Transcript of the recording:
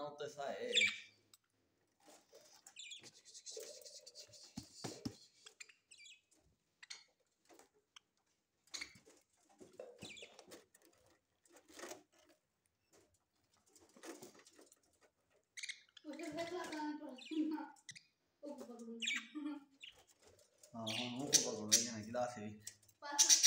तो ऐसा है हाँ हाँ वो पकड़ो यहाँ गिलास है